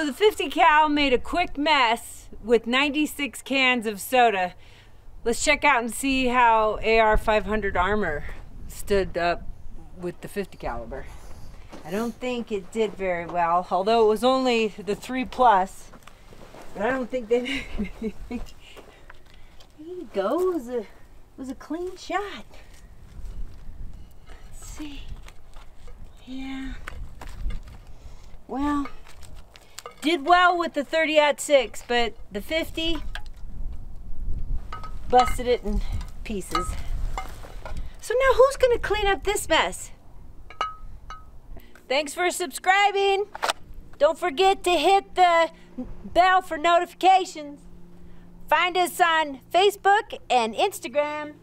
So the 50 cal made a quick mess with 96 cans of soda. Let's check out and see how AR 500 armor stood up with the 50 caliber. I don't think it did very well, although it was only the 3+. But I don't think they did anything. There you go. It was a clean shot. Let's see. Yeah. Well, did well with the 30-06, but the 50 busted it in pieces. So now who's gonna clean up this mess? Thanks for subscribing. Don't forget to hit the bell for notifications. Find us on Facebook and Instagram.